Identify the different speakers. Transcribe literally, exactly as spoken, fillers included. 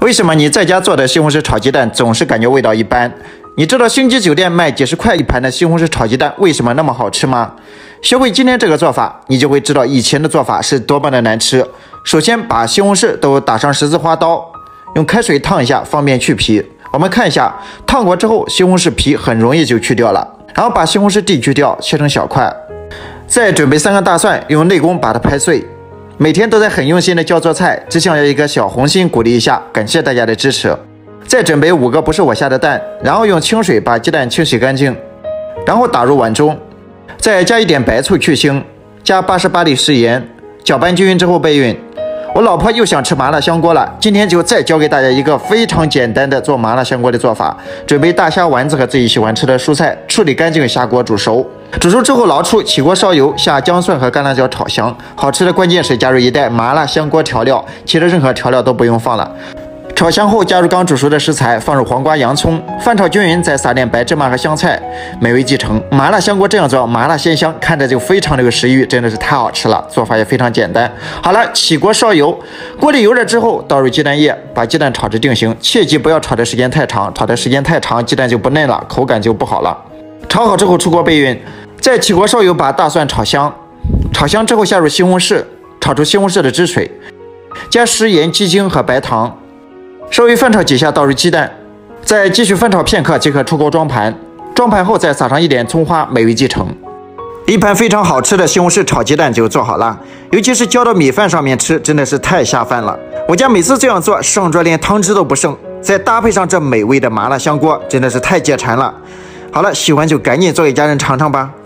Speaker 1: 为什么你在家做的西红柿炒鸡蛋总是感觉味道一般？你知道星级酒店卖几十块一盘的西红柿炒鸡蛋为什么那么好吃吗？学会今天这个做法，你就会知道以前的做法是多么的难吃。首先把西红柿都打上十字花刀，用开水烫一下，方便去皮。我们看一下，烫过之后西红柿皮很容易就去掉了。然后把西红柿蒂去掉，切成小块。再准备三个大蒜，用内功把它拍碎。每天都在很用心的教做菜，只想要一个小红心鼓励一下，感谢大家的支持。再准备五个不是我下的蛋，然后用清水把鸡蛋清洗干净，然后打入碗中，再加一点白醋去腥，加八十八粒食盐，搅拌均匀之后备匀。我老婆又想吃麻辣香锅了，今天就再教给大家一个非常简单的做麻辣香锅的做法。准备大虾丸子和自己喜欢吃的蔬菜，处理干净下锅煮熟。煮熟之后捞出，起锅烧油，下姜蒜和干辣椒炒香。好吃的关键是加入一袋麻辣香锅调料，其他任何调料都不用放了。炒香后加入刚煮熟的食材，放入黄瓜、洋葱，翻炒均匀，再撒点白芝麻和香菜，美味继承。麻辣香锅这样做，麻辣鲜香，看着就非常的有食欲，真的是太好吃了。做法也非常简单。好了，起锅烧油，锅里油热之后倒入鸡蛋液，把鸡蛋炒至定型，切记不要炒的时间太长，炒的时间太长，鸡蛋就不嫩了，口感就不好了。炒好之后出锅备匀，再起锅烧油，把大蒜炒香，炒香之后下入西红柿，炒出西红柿的汁水，加食盐、鸡精和白糖。稍微翻炒几下，倒入鸡蛋，再继续翻炒片刻即可出锅装盘。装盘后再撒上一点葱花，美味继承。一盘非常好吃的西红柿炒鸡蛋就做好了，尤其是浇到米饭上面吃，真的是太下饭了。我家每次这样做，上桌连汤汁都不剩，再搭配上这美味的麻辣香锅，真的是太解馋了。好了，喜欢就赶紧做给家人尝尝吧。